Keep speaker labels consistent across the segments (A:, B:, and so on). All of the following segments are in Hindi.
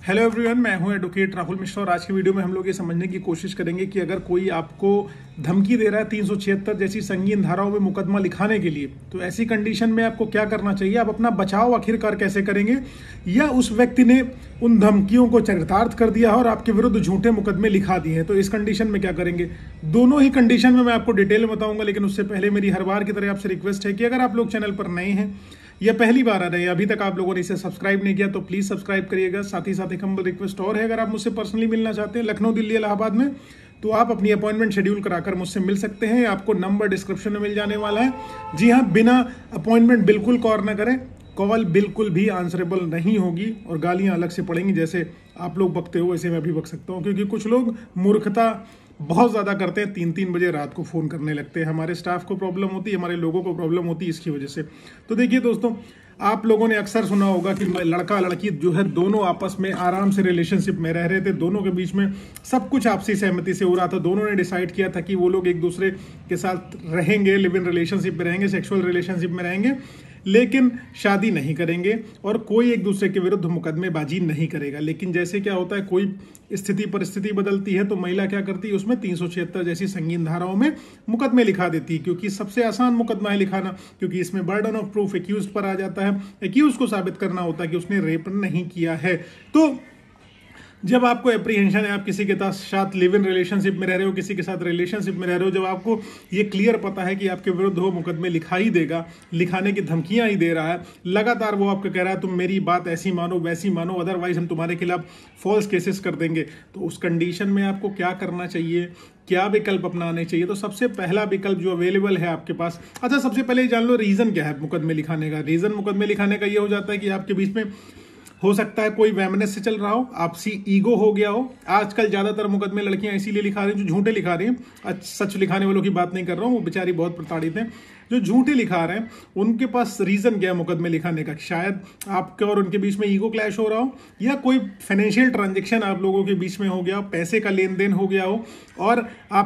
A: हेलो एवरीवन, मैं हूं एडवोकेट राहुल मिश्रा और आज की वीडियो में हम लोग ये समझने की कोशिश करेंगे कि अगर कोई आपको धमकी दे रहा है 376 जैसी संगीन धाराओं में मुकदमा लिखाने के लिए, तो ऐसी कंडीशन में आपको क्या करना चाहिए, आप अपना बचाव आखिरकार कैसे करेंगे, या उस व्यक्ति ने उन धमकियों को चरितार्थ कर दिया और आपके विरुद्ध झूठे मुकदमे लिखा दिए हैं, तो इस कंडीशन में क्या करेंगे। दोनों ही कंडीशन में मैं आपको डिटेल में बताऊंगा, लेकिन उससे पहले मेरी हर बार की तरह आपसे रिक्वेस्ट है कि अगर आप लोग चैनल पर नए हैं या पहली बार आ रहे हैं, अभी तक आप लोगों ने इसे सब्सक्राइब नहीं किया तो प्लीज सब्सक्राइब करिएगा। साथ ही साथ एक हम्बल रिक्वेस्ट और है, अगर आप मुझसे पर्सनली मिलना चाहते हैं लखनऊ, दिल्ली, इलाहाबाद में, तो आप अपनी अपॉइंटमेंट शेड्यूल कराकर मुझसे मिल सकते हैं। आपको नंबर डिस्क्रिप्शन में मिल जाने वाला है। जी हाँ, बिना अपॉइंटमेंट बिल्कुल कॉल न करें, कॉल बिल्कुल भी आंसरेबल नहीं होगी और गालियां अलग से पड़ेंगी। जैसे आप लोग बकते हो वैसे मैं भी बक सकता हूँ, क्योंकि कुछ लोग मूर्खता बहुत ज़्यादा करते हैं, 3-3 बजे रात को फ़ोन करने लगते हैं। हमारे स्टाफ को प्रॉब्लम होती है, हमारे लोगों को प्रॉब्लम होती है इसकी वजह से। तो देखिए दोस्तों, आप लोगों ने अक्सर सुना होगा कि लड़का लड़की जो है दोनों आपस में आराम से रिलेशनशिप में रह रहे थे, दोनों के बीच में सब कुछ आपसी सहमति से हो रहा था, दोनों ने डिसाइड किया था कि वो लोग एक दूसरे के साथ रहेंगे, लिव इन रिलेशनशिप में रहेंगे, सेक्सुअल रिलेशनशिप में रहेंगे, लेकिन शादी नहीं करेंगे और कोई एक दूसरे के विरुद्ध मुकदमेबाजी नहीं करेगा। लेकिन जैसे क्या होता है, कोई स्थिति परिस्थिति बदलती है तो महिला क्या करती है, उसमें 376 जैसी संगीन धाराओं में मुकदमे लिखा देती है, क्योंकि सबसे आसान मुकदमा है लिखाना, क्योंकि इसमें बर्डन ऑफ प्रूफ एक्यूज पर आ जाता है। एक्यूज को साबित करना होता है कि उसने रेप नहीं किया है। तो जब आपको एप्रीहेंशन है, आप किसी के साथ लिव इन रिलेशनशिप में रह रहे हो, किसी के साथ रिलेशनशिप में रह रहे हो, जब आपको ये क्लियर पता है कि आपके विरुद्ध वो मुकदमे लिखा ही देगा, लिखाने की धमकियां ही दे रहा है, लगातार वो आपको कह रहा है तुम मेरी बात ऐसी मानो वैसी मानो, अदरवाइज हम तुम्हारे खिलाफ फॉल्स केसेस कर देंगे, तो उस कंडीशन में आपको क्या करना चाहिए, क्या विकल्प अपनाने चाहिए। तो सबसे पहला विकल्प जो अवेलेबल है आपके पास, अच्छा सबसे पहले जान लो रीजन क्या है मुकदमे लिखाने का। रीजन मुकदमे लिखाने का ये हो जाता है कि आपके बीच में हो सकता है कोई वैमनस से चल रहा हो, आपसी ईगो हो गया हो। आजकल ज्यादातर मुकदमे लड़कियां इसीलिए लिखा रही हैं जो झूठे लिखा रही हैं, सच लिखाने वालों की बात नहीं कर रहा हूं, वो बेचारी बहुत प्रताड़ित हैं। जो झूठे लिखा रहे हैं उनके पास रीजन क्या है मुकदमे लिखाने का, शायद आपके और उनके बीच में ईगो क्लैश हो रहा हो, या कोई फाइनेंशियल ट्रांजेक्शन आप लोगों के बीच में हो गया हो, पैसे का लेन देन हो गया हो और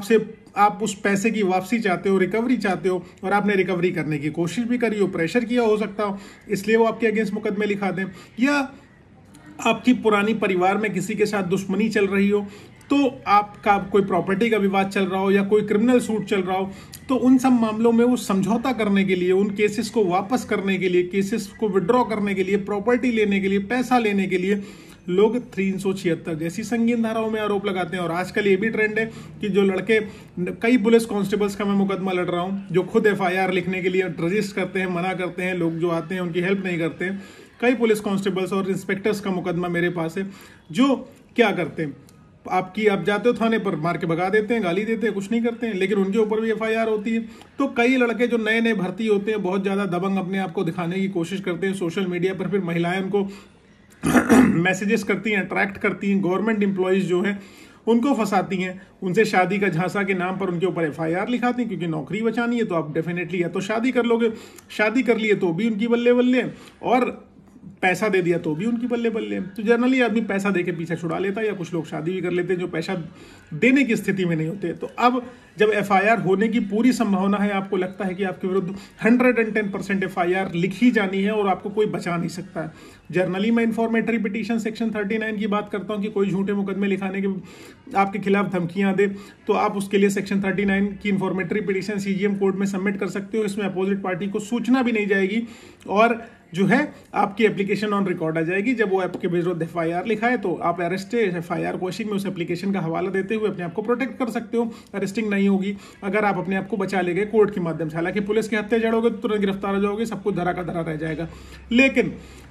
A: आप उस पैसे की वापसी चाहते हो, रिकवरी चाहते हो, और आपने रिकवरी करने की कोशिश भी करी हो, प्रेशर किया हो सकता हो, इसलिए वो आपके अगेंस्ट मुकदमे लिखा दें। या आपकी पुरानी परिवार में किसी के साथ दुश्मनी चल रही हो, तो आपका कोई प्रॉपर्टी का विवाद चल रहा हो या कोई क्रिमिनल सूट चल रहा हो, तो उन सब मामलों में वो समझौता करने के लिए, उन केसेस को वापस करने के लिए, केसेस को विड्रॉ करने के लिए, प्रॉपर्टी लेने के लिए, पैसा लेने के लिए लोग 376 जैसी संगीन धाराओं में आरोप लगाते हैं। और आजकल ये भी ट्रेंड है कि जो लड़के, कई पुलिस कांस्टेबल्स का मैं मुकदमा लड़ रहा हूं जो खुद FIR लिखने के लिए रजिस्ट करते हैं, मना करते हैं, लोग जो आते हैं उनकी हेल्प नहीं करते हैं। कई पुलिस कांस्टेबल्स और इंस्पेक्टर्स का मुकदमा मेरे पास है जो क्या करते हैं, आप जाते हो थाने पर, मार के भगा देते हैं, गाली देते हैं, कुछ नहीं करते हैं, लेकिन उनके ऊपर भी FIR होती है। तो कई लड़के जो नए नए भर्ती होते हैं बहुत ज्यादा दबंग अपने आप को दिखाने की कोशिश करते हैं सोशल मीडिया पर, फिर महिलाएं उनको मैसेजेस करती हैं, अट्रैक्ट करती हैं, गवर्नमेंट एम्प्लॉयज जो हैं उनको फंसाती हैं, उनसे शादी का झांसा के नाम पर उनके ऊपर FIR लिखाती हैं, क्योंकि नौकरी बचानी है। तो आप डेफिनेटली या तो शादी कर लोगे, शादी कर लिए तो भी उनकी बल्ले बल्ले, और पैसा दे दिया तो भी उनकी बल्ले बल्ले। तो जनरली आदमी पैसा देके पीछा छुड़ा लेता है, या कुछ लोग शादी भी कर लेते हैं जो पैसा देने की स्थिति में नहीं होते। तो अब जब FIR होने की पूरी संभावना है, आपको लगता है कि आपके विरुद्ध 110% FIR लिखी जानी है और आपको कोई बचा नहीं सकता है। जर्नली मैं इन्फॉर्मेटरी पिटीशन सेक्शन 39 की बात करता हूं कि कोई झूठे मुकदमे लिखाने के आपके खिलाफ धमकियां दे, तो आप उसके लिए सेक्शन 39 की इन्फॉर्मेटरी पिटीशन CGM कोर्ट में सबमिट कर सकते हो। इसमें अपोजिट पार्टी को सूचना भी नहीं जाएगी और जो है आपकी एप्लीकेशन ऑन रिकॉर्ड आ जाएगी। जब वो आपके विरुद्ध FIR लिखा है तो आप अरेस्टेड FIR क्वेश्चन में उस एप्लीकेशन का हवाला देते हुए अपने आप को प्रोटेक्ट कर सकते हो। अरेस्टिंग नहीं होगी अगर आप अपने आप को बचा ले गए कोर्ट के माध्यम से। हालांकि पुलिस के हत्थे जड़ोगे तो तुरंत गिरफ्तार हो जाओगे, सब कुछ धरा का धरा रह जाएगा। लेकिन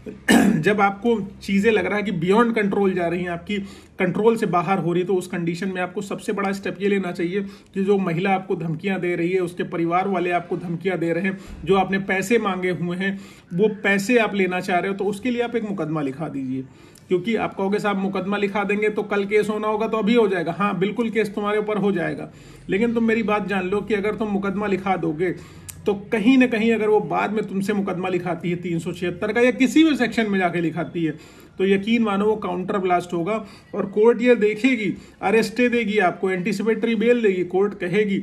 A: जब आपको चीजें लग रहा है कि बियॉन्ड कंट्रोल जा रही हैं, आपकी कंट्रोल से बाहर हो रही है, तो उस कंडीशन में आपको सबसे बड़ा स्टेप ये लेना चाहिए कि जो महिला आपको धमकियां दे रही है, उसके परिवार वाले आपको धमकियां दे रहे हैं, जो आपने पैसे मांगे हुए हैं वो पैसे आप लेना चाह रहे हो, तो उसके लिए आप एक मुकदमा लिखा दीजिए। क्योंकि आप कहोगे साहब मुकदमा लिखा देंगे तो कल केस होना होगा, तो अभी हो जाएगा। हाँ बिल्कुल केस तुम्हारे ऊपर हो जाएगा, लेकिन तुम मेरी बात जान लो कि अगर तुम मुकदमा लिखा दोगे तो कहीं ना कहीं अगर वो बाद में तुमसे मुकदमा लिखाती है 376 का या किसी भी सेक्शन में जाके लिखाती है, तो यकीन मानो वो काउंटर ब्लास्ट होगा और कोर्ट ये देखेगी, अरेस्टे देगी, आपको एंटीसिपेटरी बेल देगी। कोर्ट कहेगी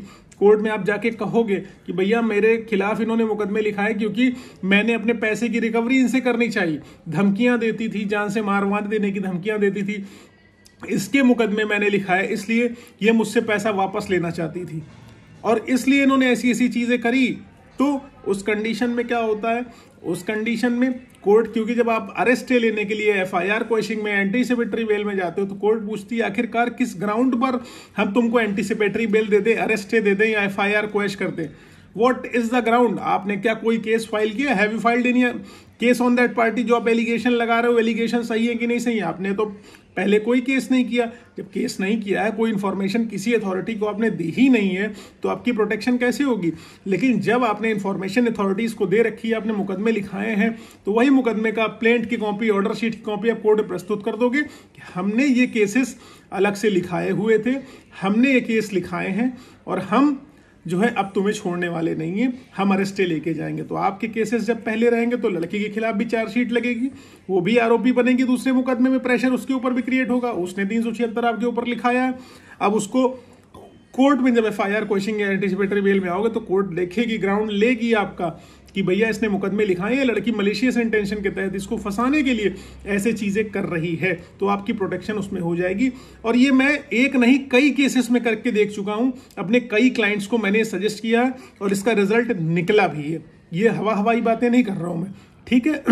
A: कोर्ट में आप जाके कहोगे कि भैया मेरे खिलाफ इन्होंने मुकदमे लिखाए क्योंकि मैंने अपने पैसे की रिकवरी इनसे करनी चाहिए, धमकियां देती थी, जान से मार देने की धमकियां देती थी, इसके मुकदमे मैंने लिखा है, इसलिए ये मुझसे पैसा वापस लेना चाहती थी और इसलिए इन्होंने ऐसी ऐसी चीजें करी। तो उस कंडीशन में क्या होता है, उस कंडीशन में कोर्ट, क्योंकि जब आप अरेस्ट लेने के लिए एफआईआर क्वेश्चनिंग में एंटीसिपेटरी बेल में जाते हो तो कोर्ट पूछती है आखिरकार किस ग्राउंड पर हम तुमको एंटीसिपेटरी बेल दे दें, अरेस्ट दे दें या एफआईआर क्वेश्चन कर दें। What is the ground? आपने क्या कोई केस फाइल किया? Have you filed any case on that party? जो आप एलिगेशन लगा रहे हो, एलिगेशन सही है कि नहीं सही है? आपने तो पहले कोई केस नहीं किया। जब केस नहीं किया है, कोई इन्फॉर्मेशन किसी अथॉरिटी को आपने दी ही नहीं है, तो आपकी प्रोटेक्शन कैसे होगी? लेकिन जब आपने इन्फॉर्मेशन अथॉरिटीज को दे रखी है, आपने मुकदमे लिखाए हैं, तो वही मुकदमे का प्लेंट की कॉपी, ऑर्डर शीट की कॉपी आप कोर्ट में प्रस्तुत कर दोगे कि हमने ये केसेस अलग से लिखाए हुए थे, हमने ये केस लिखाए हैं और हम जो है अब तुम्हें छोड़ने वाले नहीं है, हम अरेस्टे लेके जाएंगे। तो आपके केसेस जब पहले रहेंगे तो लड़के के खिलाफ भी चार्जशीट लगेगी, वो भी आरोपी बनेगी, दूसरे मुकदमे में प्रेशर उसके ऊपर भी क्रिएट होगा। उसने 376 आपके ऊपर लिखाया है, अब उसको कोर्ट में जब एफआईआर क्वेश्चनिंग या एंटीसिपेटरी बेल में आओगे तो कोर्ट देखेगी, ग्राउंड लेगी आपका कि भैया इसने मुकदमे लिखाए, ये लड़की मलेशियस इंटेंशन के तहत इसको फंसाने के लिए ऐसे चीजें कर रही है, तो आपकी प्रोटेक्शन उसमें हो जाएगी। और ये मैं एक नहीं कई केसेस में करके देख चुका हूं, अपने कई क्लाइंट्स को मैंने सजेस्ट किया है और इसका रिजल्ट निकला भी है। ये हवाई बातें नहीं कर रहा हूं मैं, ठीक है।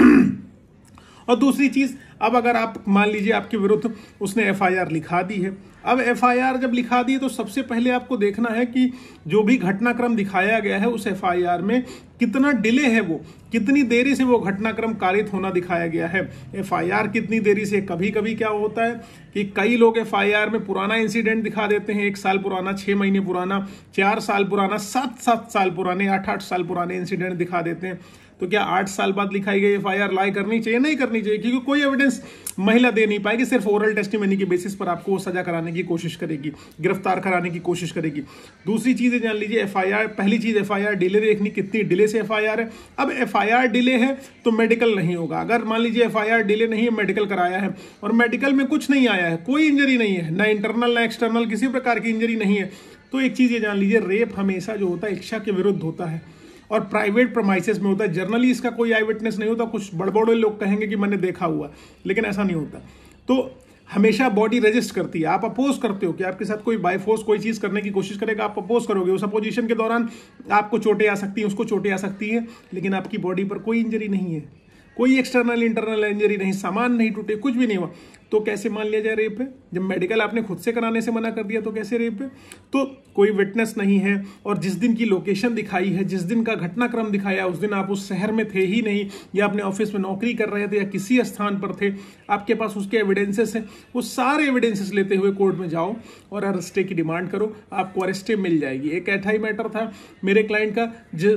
A: और दूसरी चीज, अब अगर आप मान लीजिए आपके विरुद्ध उसने एफआईआर लिखा दी है, अब एफआईआर जब लिखा दी है तो सबसे पहले आपको देखना है कि जो भी घटनाक्रम दिखाया गया है उस एफआईआर में कितना डिले है, वो कितनी देरी से वो घटनाक्रम कारित होना दिखाया गया है। एफआईआर कितनी देरी से, कभी कभी क्या होता है कि कई लोग एफआईआर में पुराना इंसिडेंट दिखा देते हैं, 1 साल पुराना, 6 महीने पुराना, 4 साल पुराना, 7 साल पुराने, 8 साल पुराने इंसिडेंट दिखा देते हैं। तो क्या 8 साल बाद लिखाई गई एफआईआर लाई करनी चाहिए? नहीं करनी चाहिए, क्योंकि कोई एविडेंस महिला दे नहीं पाएगी, सिर्फ ओरल टेस्टिमनी के बेसिस पर आपको सजा कराने की कोशिश करेगी, गिरफ्तार कराने की कोशिश करेगी। दूसरी चीज जान लीजिए, एफआईआर, पहली चीज एफआईआर डिले देखनी, कितनी डिले से एफआईआर है। अब एफआईआर डिले है तो मेडिकल नहीं होगा। अगर मान लीजिए एफआईआर डिले नहीं है, मेडिकल कराया है और मेडिकल में कुछ नहीं आया है, कोई इंजरी नहीं है, ना इंटरनल ना एक्सटर्नल, किसी प्रकार की इंजरी नहीं है, तो एक चीज ये जान लीजिए, रेप हमेशा जो होता है इच्छा के विरुद्ध होता है और प्राइवेट प्रमाइसेस में होता है। जर्नली इसका कोई आई विटनेस नहीं होता। कुछ बड़बड़े लोग कहेंगे कि मैंने देखा हुआ, लेकिन ऐसा नहीं होता। तो हमेशा बॉडी रेजिस्ट करती है। आप अपोज करते हो कि आपके साथ कोई बाय फोर्स कोई चीज करने की कोशिश करेगा, आप अपोज करोगे, उस अपोजिशन के दौरान आपको चोटें आ सकती हैं, उसको चोटें आ सकती है, लेकिन आपकी बॉडी पर कोई इंजरी नहीं है, कोई एक्सटर्नल इंटरनल इंजरी नहीं, सामान नहीं टूटे, कुछ भी नहीं हुआ, तो कैसे मान लिया जाए रेप है? जब मेडिकल आपने खुद से कराने से मना कर दिया तो कैसे रेप है? तो कोई विटनेस नहीं है और जिस दिन की लोकेशन दिखाई है, जिस दिन का घटनाक्रम दिखाया, उस दिन आप उस शहर में थे ही नहीं, या अपने ऑफिस में नौकरी कर रहे थे या किसी स्थान पर थे, आपके पास उसके एविडेंसेस है, वो सारे एविडेंसेस लेते हुए कोर्ट में जाओ और अरेस्टे की डिमांड करो, आपको अरेस्टे मिल जाएगी। एक ऐसा ही मैटर था मेरे क्लाइंट का,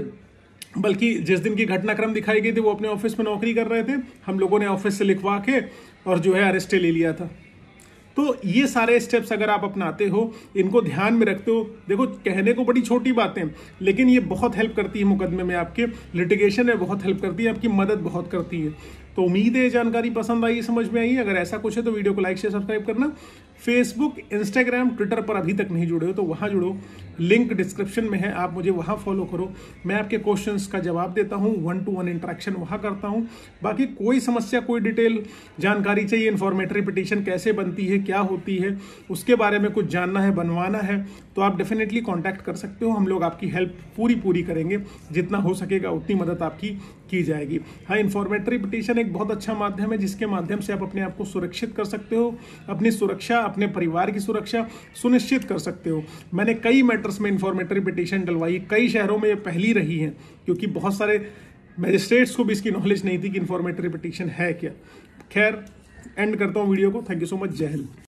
A: बल्कि जिस दिन की घटनाक्रम दिखाई गई थी वो अपने ऑफिस में नौकरी कर रहे थे, हम लोगों ने ऑफिस से लिखवा के और जो है अरेस्टे ले लिया था। तो ये सारे स्टेप्स अगर आप अपनाते हो, इनको ध्यान में रखते हो, देखो कहने को बड़ी छोटी बातें, लेकिन ये बहुत हेल्प करती है मुकदमे में, आपके लिटिगेशन में बहुत हेल्प करती है, आपकी मदद बहुत करती है। तो उम्मीद है जानकारी पसंद आई, समझ में आई। अगर ऐसा कुछ है तो वीडियो को लाइक शेयर सब्सक्राइब करना। फेसबुक, इंस्टाग्राम, ट्विटर पर अभी तक नहीं जुड़े हो तो वहां जुड़ो, लिंक डिस्क्रिप्शन में है, आप मुझे वहां फॉलो करो। मैं आपके क्वेश्चंस का जवाब देता हूं, 1-to-1 इंटरेक्शन वहां करता हूं। बाकी कोई समस्या, कोई डिटेल जानकारी चाहिए, इन्फॉर्मेटरी पिटीशन कैसे बनती है, क्या होती है, उसके बारे में कुछ जानना है, बनवाना है, तो आप डेफिनेटली कॉन्टैक्ट कर सकते हो। हम लोग आपकी हेल्प पूरी करेंगे, जितना हो सकेगा उतनी मदद आपकी की जाएगी। हाँ, इन्फॉर्मेटरी पिटीशन एक बहुत अच्छा माध्यम है जिसके माध्यम से आप अपने आप को सुरक्षित कर सकते हो, अपनी सुरक्षा, अपने परिवार की सुरक्षा सुनिश्चित कर सकते हो। मैंने कई मैटर्स में इन्फॉर्मेटरी पिटीशन डलवाई, कई शहरों में ये पहली रही है, क्योंकि बहुत सारे मैजिस्ट्रेट्स को भी इसकी नॉलेज नहीं थी कि इन्फॉर्मेटरी पिटीशन है क्या। खैर, एंड करता हूँ वीडियो को। Thank you so much. जय हिंद।